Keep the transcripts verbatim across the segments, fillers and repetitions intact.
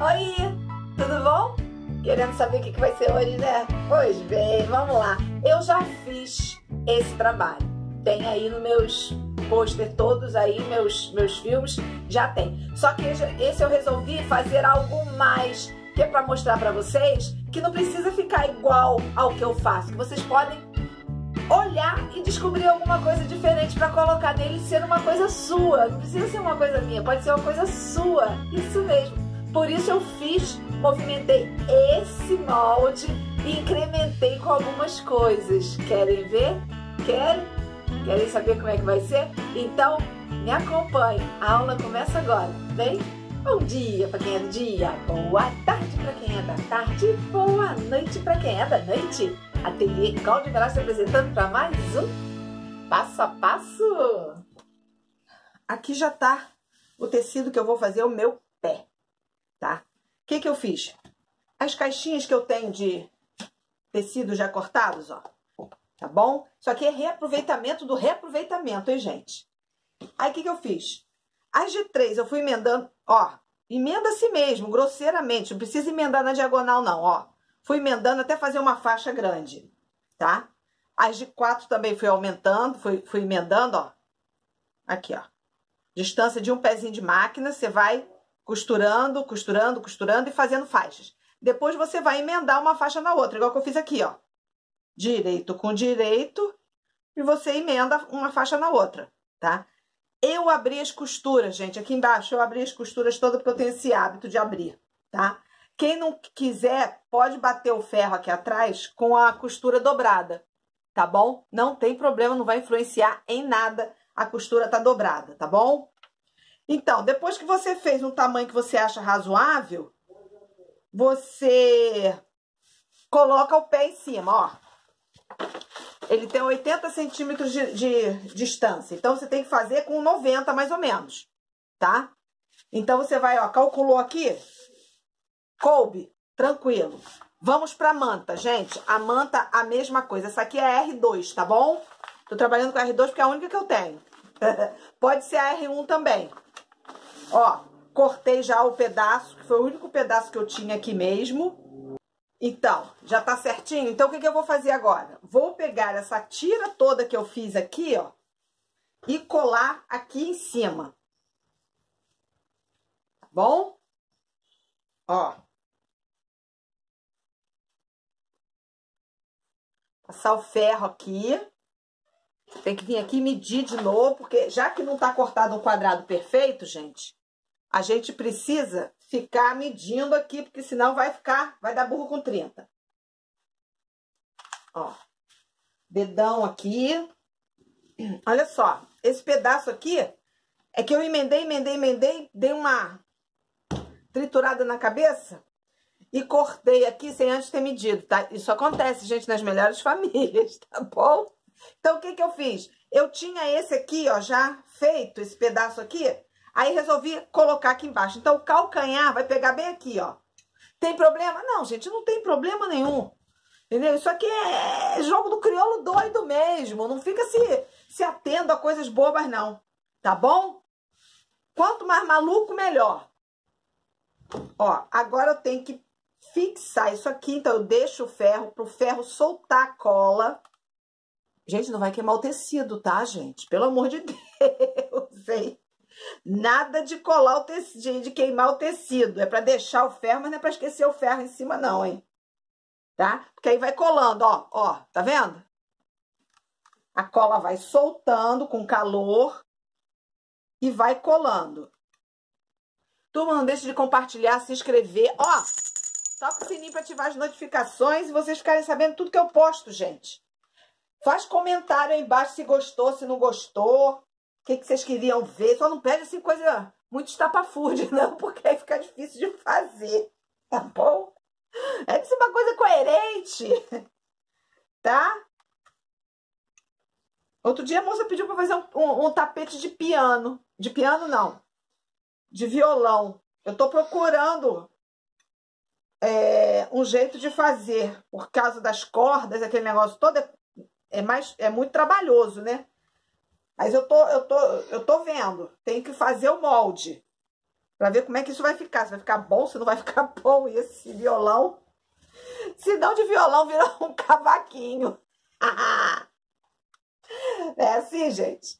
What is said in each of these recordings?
Oi, tudo bom? Querendo saber o que vai ser hoje, né? Pois bem, vamos lá. Eu já fiz esse trabalho. Tem aí nos meus pôster todos aí, meus, meus filmes, já tem. Só que esse eu resolvi fazer algo mais, que é para mostrar para vocês que não precisa ficar igual ao que eu faço. Que vocês podem olhar e descobrir alguma coisa diferente para colocar nele e ser uma coisa sua. Não precisa ser uma coisa minha, pode ser uma coisa sua. Isso mesmo. Por isso eu fiz, movimentei esse molde e incrementei com algumas coisas. Querem ver? Querem? Querem saber como é que vai ser? Então, me acompanhe. A aula começa agora. Vem? Bom dia para quem é do dia. Boa tarde para quem é da tarde. Boa noite para quem é da noite. Ateliê Cláudia Velasco apresentando para mais um Passo a Passo. Aqui já tá o tecido que eu vou fazer o meu pé. Tá? O que que eu fiz? As caixinhas que eu tenho de tecido já cortados, ó. Tá bom? Isso aqui é reaproveitamento do reaproveitamento, hein, gente? Aí, o que que eu fiz? As de três, eu fui emendando, ó. Emenda assim mesmo, grosseiramente. Não precisa emendar na diagonal, não, ó. Fui emendando até fazer uma faixa grande, tá? As de quatro também fui aumentando, fui, fui emendando, ó. Aqui, ó. Distância de um pezinho de máquina, você vai costurando, costurando, costurando e fazendo faixas. Depois você vai emendar uma faixa na outra, igual que eu fiz aqui, ó. Direito com direito e você emenda uma faixa na outra, tá? Eu abri as costuras, gente, aqui embaixo eu abri as costuras todas porque eu tenho esse hábito de abrir, tá? Quem não quiser pode bater o ferro aqui atrás com a costura dobrada, tá bom? Não tem problema, não vai influenciar em nada, a costura tá dobrada, tá bom? Então, depois que você fez um tamanho que você acha razoável, você coloca o pé em cima, ó. Ele tem oitenta centímetros de, de distância, então você tem que fazer com noventa mais ou menos, tá? Então você vai, ó, calculou aqui, coube, tranquilo. Vamos pra manta, gente. A manta, a mesma coisa. Essa aqui é a R dois, tá bom? Tô trabalhando com a R dois porque é a única que eu tenho. Pode ser a R um também. Ó, cortei já o pedaço, que foi o único pedaço que eu tinha aqui mesmo. Então, já tá certinho? Então, o que que eu vou fazer agora? Vou pegar essa tira toda que eu fiz aqui, ó, e colar aqui em cima. Tá bom? Ó. Passar o ferro aqui. Tem que vir aqui medir de novo, porque já que não tá cortado um quadrado perfeito, gente, a gente precisa ficar medindo aqui, porque senão vai ficar, vai dar burro com trinta. Ó, dedão aqui. Olha só, esse pedaço aqui é que eu emendei, emendei, emendei, dei uma triturada na cabeça e cortei aqui sem antes ter medido, tá? Isso acontece, gente, nas melhores famílias, tá bom? Então, o que que eu fiz? Eu tinha esse aqui, ó, já feito, esse pedaço aqui. Aí resolvi colocar aqui embaixo. Então, o calcanhar vai pegar bem aqui, ó. Tem problema? Não, gente, não tem problema nenhum. Entendeu? Isso aqui é jogo do crioulo doido mesmo. Não fica se, se atendo a coisas bobas, não. Tá bom? Quanto mais maluco, melhor. Ó, agora eu tenho que fixar isso aqui. Então, eu deixo o ferro pro ferro soltar a cola. Gente, não vai queimar o tecido, tá, gente? Pelo amor de Deus, hein? Nada de colar o tecido, de queimar o tecido. É pra deixar o ferro, mas não é pra esquecer o ferro em cima, não, hein? Tá? Porque aí vai colando, ó, ó, tá vendo? A cola vai soltando com calor e vai colando. Turma, não deixe de compartilhar, se inscrever. Ó, toca o sininho pra ativar as notificações e vocês ficarem sabendo tudo que eu posto, gente. Faz comentário aí embaixo se gostou, se não gostou. O que que vocês queriam ver? Só não pede assim coisa muito estapafúrdia, não, porque aí fica difícil de fazer, tá bom? É de ser uma coisa coerente, tá? Outro dia a moça pediu pra fazer um, um, um tapete de piano. De piano, não. De violão. Eu tô procurando é, um jeito de fazer. Por causa das cordas, aquele negócio todo, é, é, mais, é muito trabalhoso, né? Mas eu tô, eu tô, eu tô vendo. Tem que fazer o molde. Pra ver como é que isso vai ficar. Se vai ficar bom, se não vai ficar bom esse violão. Se não, de violão vira um cavaquinho. É assim, gente.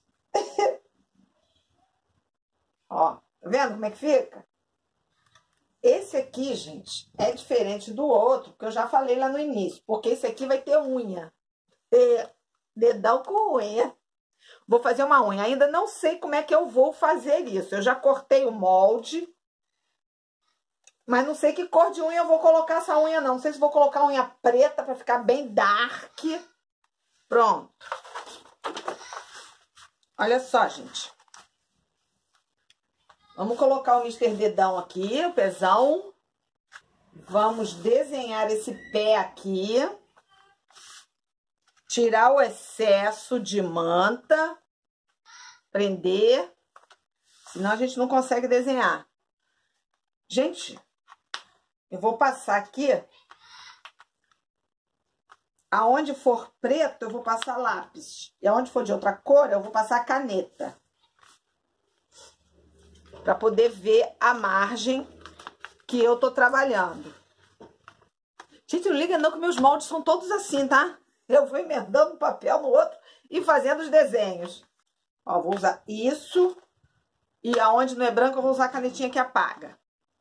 Ó, tá vendo como é que fica? Esse aqui, gente, é diferente do outro, que eu já falei lá no início. Porque esse aqui vai ter unha. É, dedão com unha. Vou fazer uma unha. Ainda não sei como é que eu vou fazer isso. Eu já cortei o molde. Mas não sei que cor de unha eu vou colocar essa unha, não. Não sei se vou colocar unha preta pra ficar bem dark. Pronto. Olha só, gente. Vamos colocar o mister Dedão aqui, o pezão. Vamos desenhar esse pé aqui. Tirar o excesso de manta. Prender. Senão a gente não consegue desenhar. Gente, eu vou passar aqui. Aonde for preto, eu vou passar lápis. E aonde for de outra cor, eu vou passar caneta. Pra poder ver a margem que eu tô trabalhando. Gente, não liga não que meus moldes são todos assim, tá? Eu vou emendando um papel no outro e fazendo os desenhos. Ó, vou usar isso. E aonde não é branco, eu vou usar a canetinha que apaga.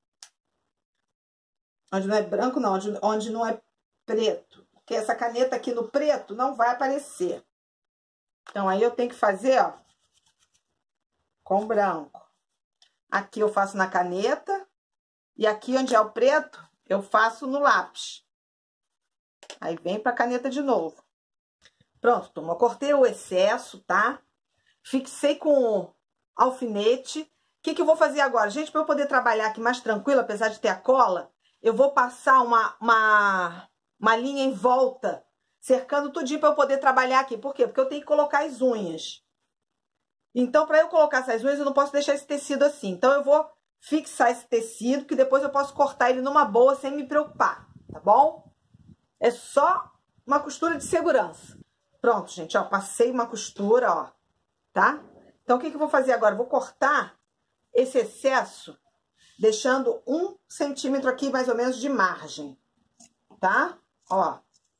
Onde não é branco, não. Onde, onde não é preto. Porque essa caneta aqui no preto não vai aparecer. Então, aí eu tenho que fazer, ó, com branco. Aqui eu faço na caneta. E aqui onde é o preto, eu faço no lápis. Aí vem pra caneta de novo. Pronto, turma. Eu cortei o excesso, tá? Fixei com alfinete. O que que eu vou fazer agora? Gente, para eu poder trabalhar aqui mais tranquilo, apesar de ter a cola, eu vou passar uma, uma, uma linha em volta, cercando tudinho para eu poder trabalhar aqui. Por quê? Porque eu tenho que colocar as unhas. Então, para eu colocar essas unhas, eu não posso deixar esse tecido assim. Então, eu vou fixar esse tecido, que depois eu posso cortar ele numa boa sem me preocupar, tá bom? É só uma costura de segurança. Pronto, gente, ó, passei uma costura, ó, tá? Então, o que que eu vou fazer agora? Eu vou cortar esse excesso, deixando um centímetro aqui, mais ou menos, de margem, tá? Ó.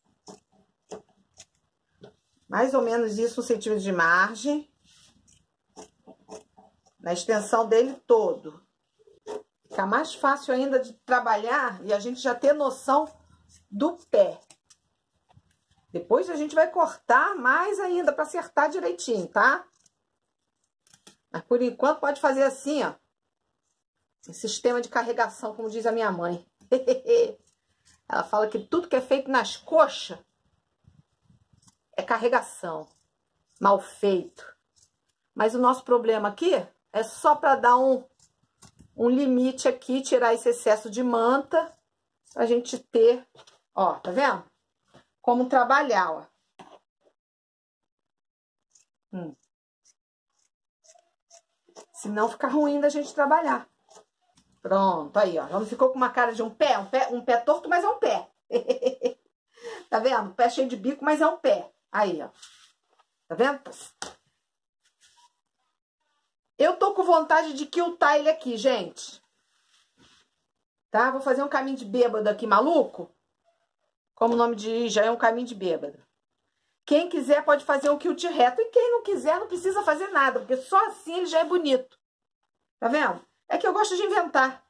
Mais ou menos isso, um centímetro de margem. Na extensão dele todo. Fica mais fácil ainda de trabalhar e a gente já ter noção do pé. Depois a gente vai cortar mais ainda para acertar direitinho, tá? Mas por enquanto pode fazer assim, ó. Um sistema de carregação, como diz a minha mãe. Ela fala que tudo que é feito nas coxas é carregação. Mal feito. Mas o nosso problema aqui é só para dar um, um limite aqui, tirar esse excesso de manta, pra gente ter, ó, tá vendo? Como trabalhar, ó. Hum. Senão fica ruim da gente trabalhar. Pronto, aí, ó. Já não ficou com uma cara de um pé? Um pé, um pé torto, mas é um pé. Tá vendo? Pé cheio de bico, mas é um pé. Aí, ó. Tá vendo? Eu tô com vontade de quiltar ele aqui, gente. Tá? Vou fazer um caminho de bêbado aqui, maluco. Como o nome diz, já é um caminho de bêbado. Quem quiser pode fazer um quilt reto. E quem não quiser não precisa fazer nada, porque só assim ele já é bonito. Tá vendo? É que eu gosto de inventar.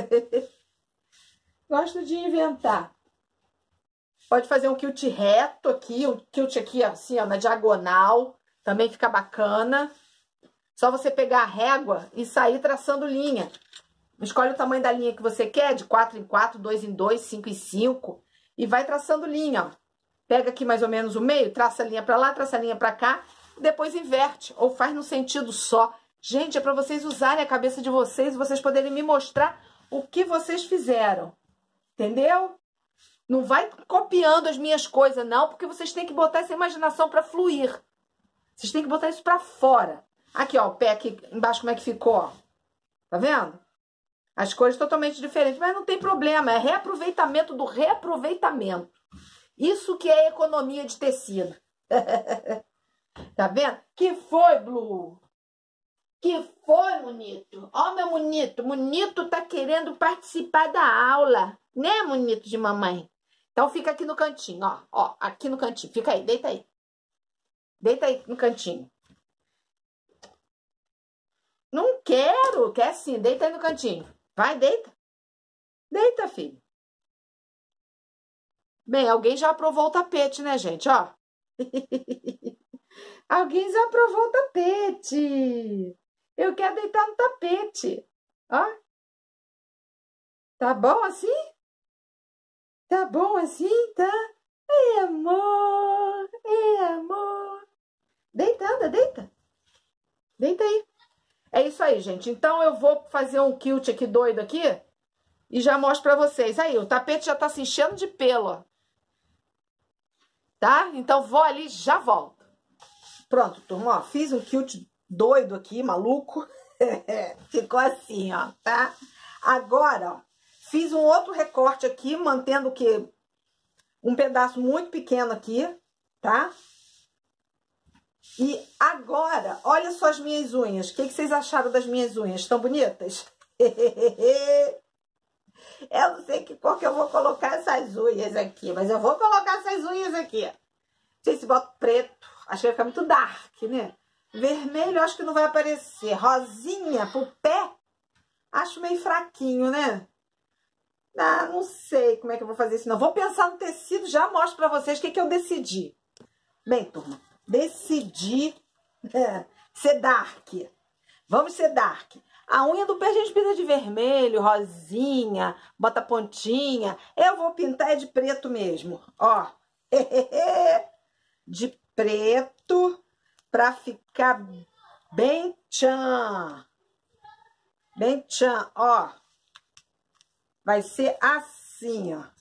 Gosto de inventar. Pode fazer um quilt reto aqui, um quilt aqui assim, ó, na diagonal. Também fica bacana. Só você pegar a régua e sair traçando linha. Escolhe o tamanho da linha que você quer, de quatro em quatro, dois em dois, cinco em cinco. E vai traçando linha, ó. Pega aqui mais ou menos o meio, traça a linha pra lá, traça a linha pra cá. Depois inverte, ou faz no sentido só. Gente, é pra vocês usarem a cabeça de vocês e vocês poderem me mostrar o que vocês fizeram. Entendeu? Não vai copiando as minhas coisas, não, porque vocês têm que botar essa imaginação pra fluir. Vocês têm que botar isso pra fora. Aqui, ó, o pé aqui embaixo, como é que ficou, ó. Tá vendo? As cores totalmente diferentes, mas não tem problema. É reaproveitamento do reaproveitamento. Isso que é economia de tecido. Tá vendo? Que foi, Blue? Que foi, Monito? Ó, meu Monito. Monito tá querendo participar da aula. Né, Monito de mamãe? Então fica aqui no cantinho, ó. Ó, aqui no cantinho. Fica aí, deita aí. Deita aí no cantinho. Não quero. Quer sim, deita aí no cantinho. Vai, deita. Deita, filho. Bem, alguém já aprovou o tapete, né, gente? Ó. Alguém já aprovou o tapete. Eu quero deitar no tapete. Ó. Tá bom assim? Tá bom assim, tá? Ei, amor. Ei, amor. Deita, anda, deita. Deita aí. É isso aí, gente. Então, eu vou fazer um quilt aqui doido aqui e já mostro pra vocês. Aí, o tapete já tá se enchendo de pelo, ó. Tá? Então, vou ali e já volto. Pronto, turma, ó. Fiz um quilt doido aqui, maluco. Ficou assim, ó, tá? Agora, ó, fiz um outro recorte aqui, mantendo o quê? Um pedaço muito pequeno aqui, tá? E agora, olha só as minhas unhas. O que, que vocês acharam das minhas unhas? Estão bonitas? Eu não sei que cor que eu vou colocar essas unhas aqui, mas eu vou colocar essas unhas aqui. Não sei se boto preto, acho que vai ficar muito dark, né? Vermelho, acho que não vai aparecer. Rosinha pro pé, acho meio fraquinho, né? Ah, não sei como é que eu vou fazer isso, não. Vou pensar no tecido, já mostro pra vocês o que, que eu decidi. Bem, turma, decidi é, ser dark. Vamos ser dark. A unha do pé a gente pinta de vermelho, rosinha, bota pontinha. Eu vou pintar é de preto mesmo, ó. De preto, pra ficar bem tchan. Bem tchan, ó. Vai ser assim, ó.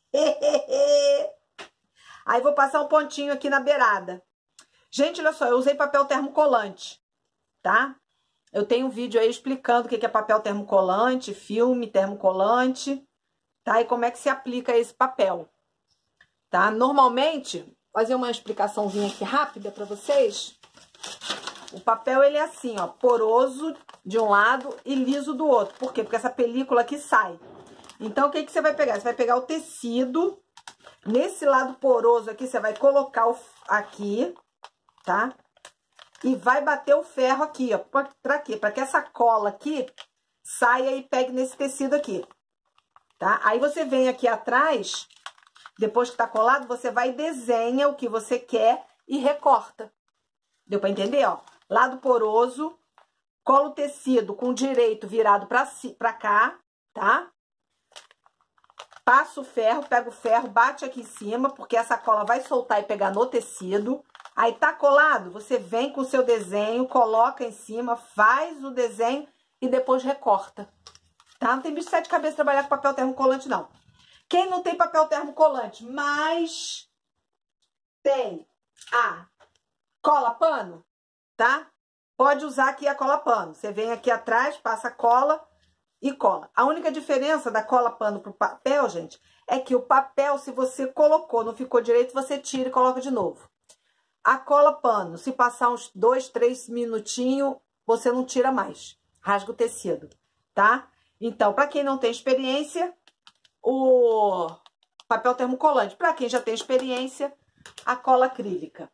Aí vou passar um pontinho aqui na beirada. Gente, olha só, eu usei papel termocolante, tá? Eu tenho um vídeo aí explicando o que é papel termocolante, filme termocolante, tá? E como é que se aplica esse papel, tá? Normalmente, vou fazer uma explicaçãozinha aqui rápida pra vocês. O papel, ele é assim, ó, poroso de um lado e liso do outro. Por quê? Porque essa película aqui sai. Então, o que que você vai pegar? Você vai pegar o tecido, nesse lado poroso aqui, você vai colocar o, aqui, tá? E vai bater o ferro aqui, ó. Pra, pra quê? Pra que essa cola aqui saia e pegue nesse tecido aqui, tá? Aí você vem aqui atrás, depois que tá colado, você vai e desenha o que você quer e recorta. Deu pra entender, ó? Lado poroso, cola o tecido com o direito virado pra, pra cá, tá? Passa o ferro, pega o ferro, bate aqui em cima, porque essa cola vai soltar e pegar no tecido. Aí tá colado, você vem com o seu desenho, coloca em cima, faz o desenho e depois recorta, tá? Não tem bicho de sete cabeças trabalhar com papel termocolante, não. Quem não tem papel termocolante, mas tem a cola pano, tá? Pode usar aqui a cola pano. Você vem aqui atrás, passa a cola e cola. A única diferença da cola pano pro papel, gente, é que o papel, se você colocou, não ficou direito, você tira e coloca de novo. A cola pano, se passar uns dois, três minutinhos, você não tira mais. Rasga o tecido, tá? Então, para quem não tem experiência, o papel termocolante. Para quem já tem experiência, a cola acrílica.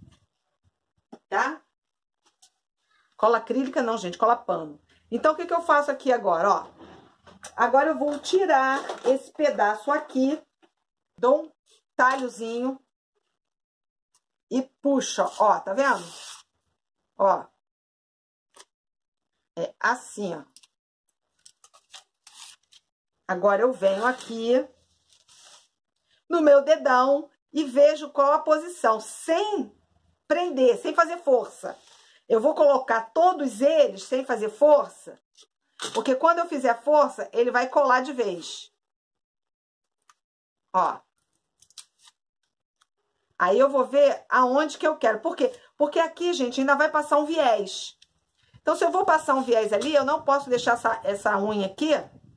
Tá? Cola acrílica não, gente, cola pano. Então, o que que eu faço aqui agora, ó? Agora eu vou tirar esse pedaço aqui, dou um talhozinho e puxo, ó, tá vendo? Ó. É assim, ó. Agora eu venho aqui no meu dedão e vejo qual a posição, sem prender, sem fazer força. Eu vou colocar todos eles sem fazer força, porque quando eu fizer força, ele vai colar de vez. Ó. Aí eu vou ver aonde que eu quero. Por quê? Porque aqui, gente, ainda vai passar um viés. Então, se eu vou passar um viés ali, eu não posso deixar essa, essa unha aqui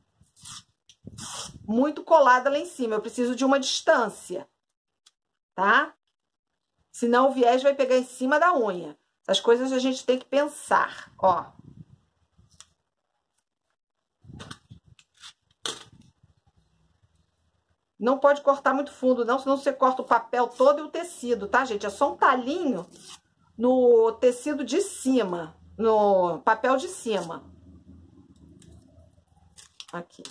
muito colada lá em cima. Eu preciso de uma distância, tá? Senão o viés vai pegar em cima da unha. Essas coisas a gente tem que pensar, ó. Não pode cortar muito fundo, não, senão você corta o papel todo e o tecido, tá, gente? É só um talinho no tecido de cima, no papel de cima. Aqui.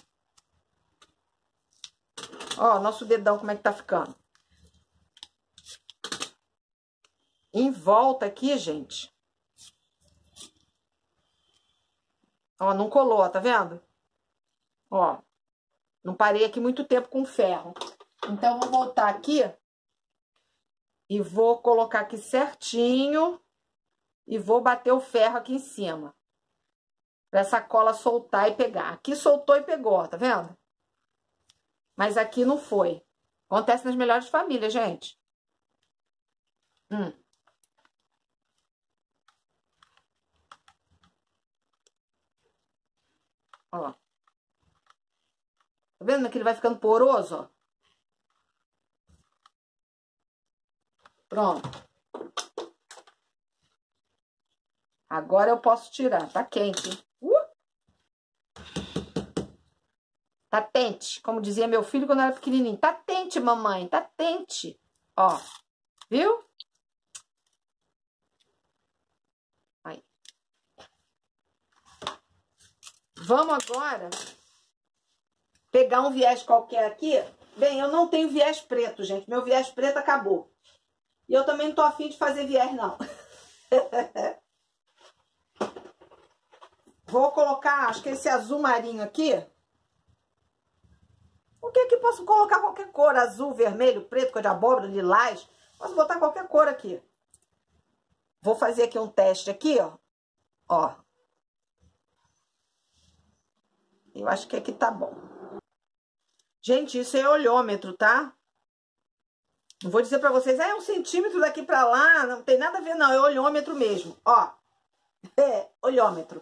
Ó, nosso dedão como é que tá ficando. Em volta aqui, gente. Ó, não colou, ó, tá vendo? Ó, não parei aqui muito tempo com ferro. Então, eu vou voltar aqui e vou colocar aqui certinho e vou bater o ferro aqui em cima. Pra essa cola soltar e pegar. Aqui soltou e pegou, ó, tá vendo? Mas aqui não foi. Acontece nas melhores famílias, gente. Hum. Ó. Tá vendo que ele vai ficando poroso, ó? Pronto. Agora eu posso tirar. Tá quente, hein? Uh! Tá tente, como dizia meu filho quando era pequenininho. Tá tente, mamãe, tá tente. Ó, viu? Aí. Vamos agora pegar um viés qualquer aqui. Bem, eu não tenho viés preto, gente. Meu viés preto acabou. E eu também não tô afim de fazer viés, não. Vou colocar, acho que esse azul marinho aqui. O que que posso colocar? Qualquer cor. Azul, vermelho, preto, cor de abóbora, lilás. Posso botar qualquer cor aqui. Vou fazer aqui um teste aqui, ó. Ó. Eu acho que aqui tá bom. Gente, isso é olhômetro, tá? Não vou dizer pra vocês, ah, é um centímetro daqui pra lá. Não tem nada a ver, não. É olhômetro mesmo. Ó. É, olhômetro.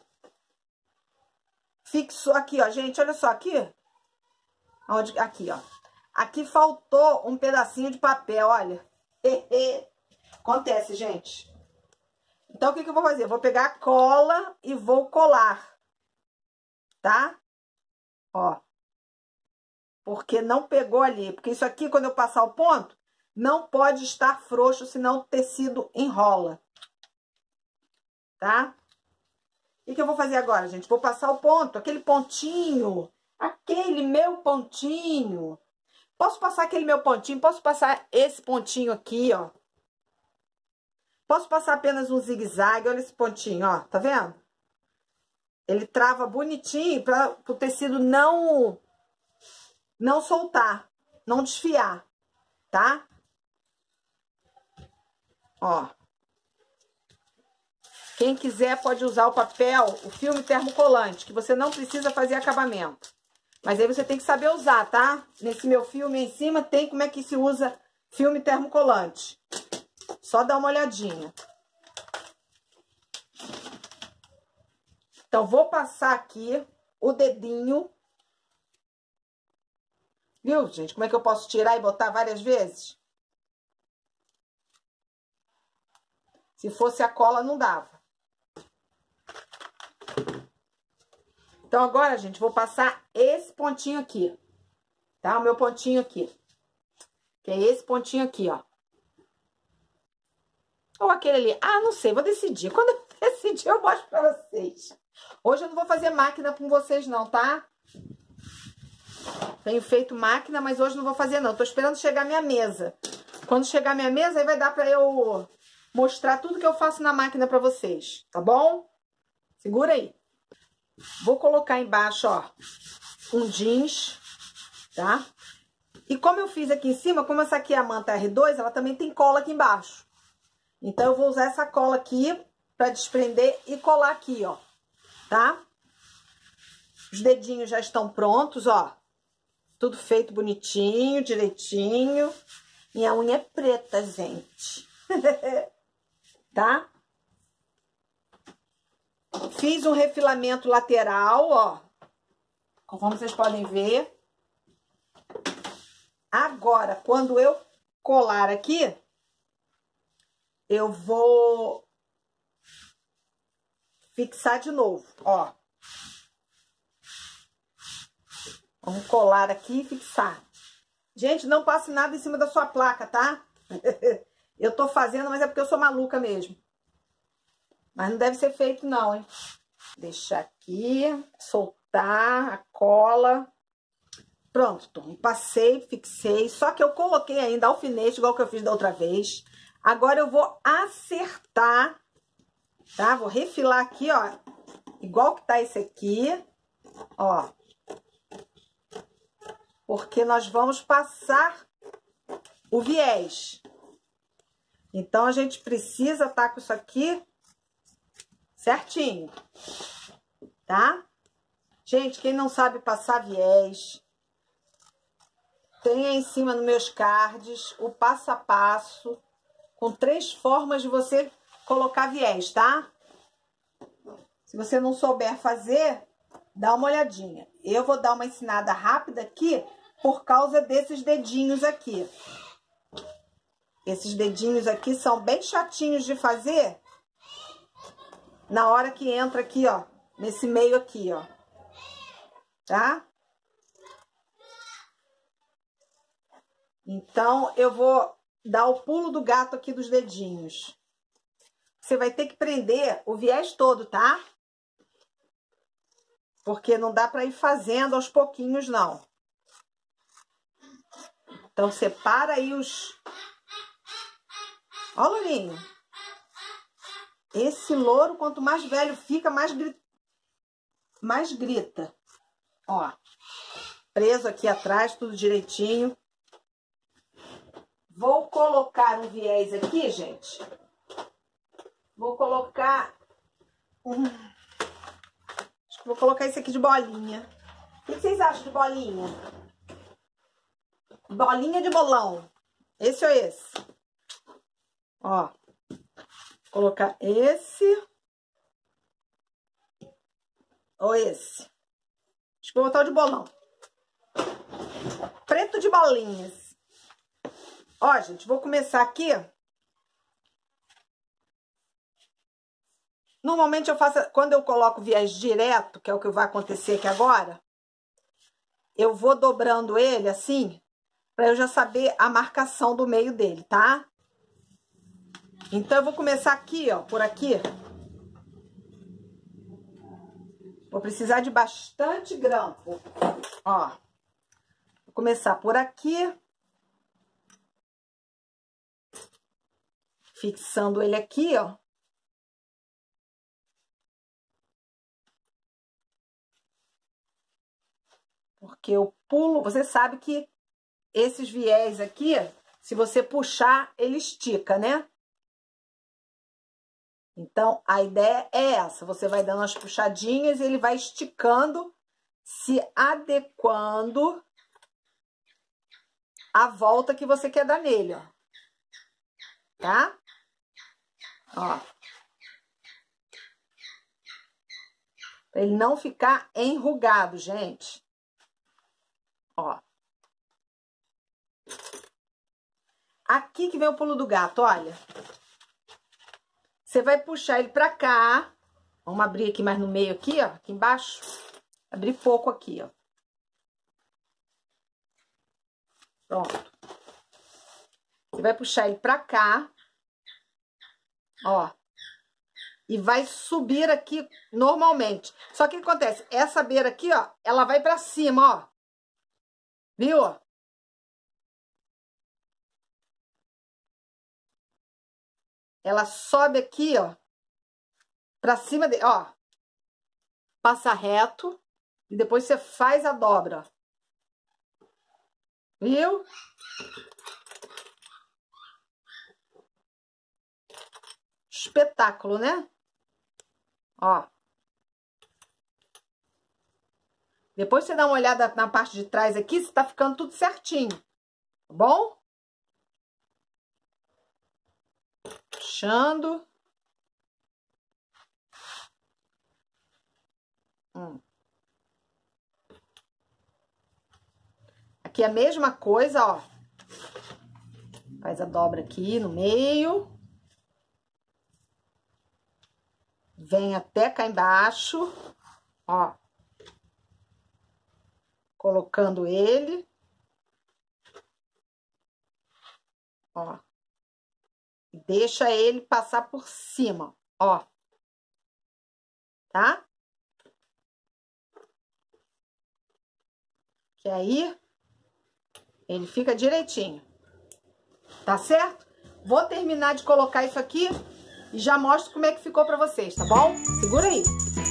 Fixou aqui, ó, gente. Olha só aqui. Onde? Aqui, ó. Aqui faltou um pedacinho de papel, olha. Acontece, gente. Então, o que que eu vou fazer? Eu vou pegar a cola e vou colar. Tá? Ó. Porque não pegou ali. Porque isso aqui, quando eu passar o ponto, não pode estar frouxo, senão o tecido enrola. Tá? O que que eu vou fazer agora, gente? Vou passar o ponto, aquele pontinho... Aquele meu pontinho. Posso passar aquele meu pontinho? Posso passar esse pontinho aqui, ó. Posso passar apenas um zigue-zague. Olha esse pontinho, ó. Tá vendo? Ele trava bonitinho para o tecido não, não soltar. Não desfiar, tá? Ó. Quem quiser pode usar o papel, o filme termocolante, que você não precisa fazer acabamento. Mas aí você tem que saber usar, tá? Nesse meu filme em cima tem como é que se usa filme termocolante. Só dá uma olhadinha. Então, vou passar aqui o dedinho. Viu, gente? Como é que eu posso tirar e botar várias vezes? Se fosse a cola, não dava. Então, agora, gente, vou passar esse pontinho aqui, tá? O meu pontinho aqui. Que é esse pontinho aqui, ó. Ou aquele ali. Ah, não sei, vou decidir. Quando eu decidir, eu mostro pra vocês. Hoje eu não vou fazer máquina com vocês, não, tá? Tenho feito máquina, mas hoje não vou fazer, não. Tô esperando chegar a minha mesa. Quando chegar a minha mesa, aí vai dar pra eu mostrar tudo que eu faço na máquina pra vocês, tá bom? Segura aí. Vou colocar embaixo, ó, um jeans, tá? E como eu fiz aqui em cima, como essa aqui é a manta R dois, ela também tem cola aqui embaixo. Então, eu vou usar essa cola aqui pra desprender e colar aqui, ó, tá? Os dedinhos já estão prontos, ó. Tudo feito bonitinho, direitinho. Minha unha é preta, gente. Tá? Fiz um refilamento lateral, ó. Conforme vocês podem ver. Agora, quando eu colar aqui, eu vou fixar de novo, ó. Vamos colar aqui e fixar. Gente, não passe nada em cima da sua placa, tá? Eu tô fazendo, mas é porque eu sou maluca mesmo. Mas não deve ser feito não, hein? Deixar aqui, soltar a cola. Pronto, Tom. Passei, fixei. Só que eu coloquei ainda alfinete, igual que eu fiz da outra vez. Agora eu vou acertar, tá? Vou refilar aqui, ó. Igual que tá esse aqui, ó. Porque nós vamos passar o viés. Então, a gente precisa estar com isso aqui certinho, tá? Gente, quem não sabe passar viés, tem aí em cima nos meus cards o passo a passo com três formas de você colocar viés, tá? Se você não souber fazer, dá uma olhadinha. Eu vou dar uma ensinada rápida aqui por causa desses dedinhos aqui. Esses dedinhos aqui são bem chatinhos de fazer na hora que entra aqui, ó, nesse meio aqui, ó. Tá? Então, eu vou dar o pulo do gato aqui dos dedinhos. Você vai ter que prender o viés todo, tá? Porque não dá pra ir fazendo aos pouquinhos, não. Então, separa aí os... Ó, lourinho. Esse louro, quanto mais velho fica, mais, gri... mais grita. Ó. Preso aqui atrás, tudo direitinho. Vou colocar um viés aqui, gente. Vou colocar um... Acho que vou colocar esse aqui de bolinha. O que vocês acham de bolinha? Bolinha de bolão. Esse ou esse? Ó. Vou colocar esse. Ou esse. Acho que vou botar o de bolão. Preto de bolinhas. Ó, gente, vou começar aqui. Normalmente eu faço, quando eu coloco viés direto, que é o que vai acontecer aqui agora, eu vou dobrando ele assim, pra eu já saber a marcação do meio dele, tá? Então, eu vou começar aqui, ó, por aqui. Vou precisar de bastante grampo, ó. Vou começar por aqui. Fixando ele aqui, ó. Porque eu pulo, você sabe que esses viés aqui, se você puxar, ele estica, né? Então, a ideia é essa. Você vai dando umas puxadinhas e ele vai esticando, se adequando à volta que você quer dar nele, ó. Tá? Ó. Pra ele não ficar enrugado, gente. Ó. Aqui que vem o pulo do gato, olha. Você vai puxar ele pra cá. Vamos abrir aqui mais no meio aqui, ó. Aqui embaixo. Abrir pouco aqui, ó. Pronto. Você vai puxar ele pra cá. Ó. E vai subir aqui normalmente. Só que o que acontece? Essa beira aqui, ó, ela vai pra cima, ó. Viu? Ela sobe aqui, ó, pra cima de, ó, passa reto e depois você faz a dobra, ó. Viu? Espetáculo, né? Ó. Depois você dá uma olhada na parte de trás aqui, se tá ficando tudo certinho, tá bom? Puxando. Hum. Aqui é a mesma coisa, ó. Faz a dobra aqui no meio. vem até cá embaixo, ó. Colocando ele. Ó. Deixa ele passar por cima, ó. Tá? Que aí ele fica direitinho. Tá certo? Vou terminar de colocar isso aqui e já mostro como é que ficou pra vocês, tá bom? Segura aí.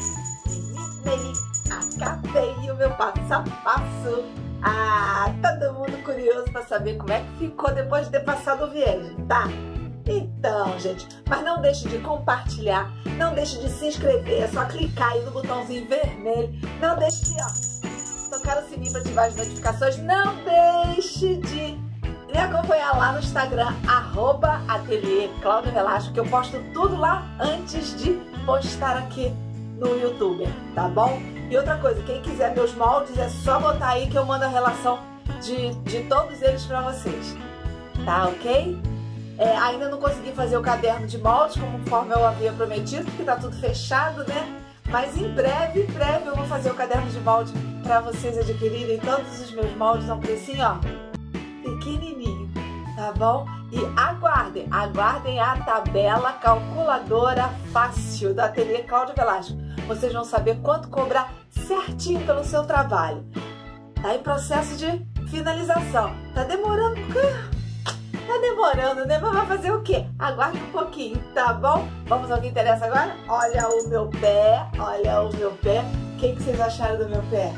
Acabei o meu passo a passo. Ah, todo mundo curioso pra saber como é que ficou depois de ter passado o viés, tá? Então, gente, mas não deixe de compartilhar, não deixe de se inscrever, é só clicar aí no botãozinho vermelho, não deixe de, ó, tocar o sininho para ativar as notificações, não deixe de me acompanhar lá no Instagram, arroba ateliê Cláudia Velasco, que eu posto tudo lá antes de postar aqui no YouTube, tá bom? E outra coisa, quem quiser meus moldes, é só botar aí que eu mando a relação de, de todos eles para vocês, tá ok? É, ainda não consegui fazer o caderno de moldes, conforme eu havia prometido, porque tá tudo fechado, né? Mas em breve, em breve eu vou fazer o caderno de molde para vocês adquirirem todos os meus moldes a um precinho, ó, pequenininho, tá bom? E aguardem, aguardem a tabela calculadora fácil da Ateliê Cláudia Velasco. Vocês vão saber quanto cobrar certinho pelo seu trabalho. Tá em processo de finalização. Tá demorando porque... Tá demorando, né? Mas vai fazer o quê? Aguarde um pouquinho, tá bom? Vamos ao que interessa agora? Olha o meu pé, olha o meu pé. O que, que vocês acharam do meu pé?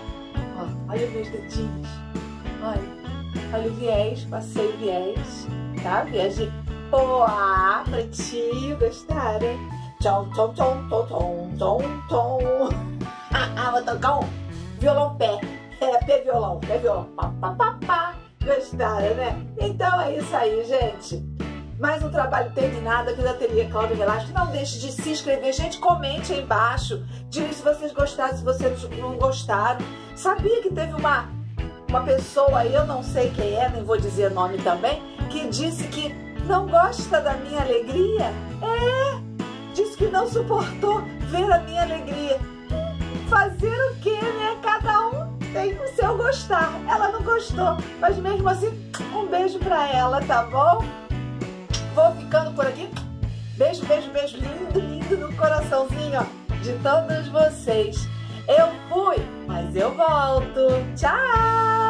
Ó, olha os meus dedinhos. Olha, olha o viés, passei o viés, tá? Viés de poá, pretinho, gostaram? Tchom, tchom, tchom, tchom, tchom, tchom, tchom. Ah, ah, vou tocar um violão pé. É, pé violão, pé violão. Pá, pá, pá, pá. Gostaram, né? Então é isso aí, gente. Mais um trabalho terminado aqui da Ateliê Cláudia Velasco. Não deixe de se inscrever. Gente, comente aí embaixo. Diga se vocês gostaram, se vocês não gostaram. Sabia que teve uma, uma pessoa aí, eu não sei quem é, nem vou dizer nome também, que disse que não gosta da minha alegria? É! Disse que não suportou ver a minha alegria. Fazer o quê, né? Cada um tem o seu gostar. Ela não gostou, mas mesmo assim, um beijo pra ela, tá bom? Vou ficando por aqui. Beijo, beijo, beijo lindo, lindo no coraçãozinho, ó, de todos vocês. Eu fui, mas eu volto. Tchau!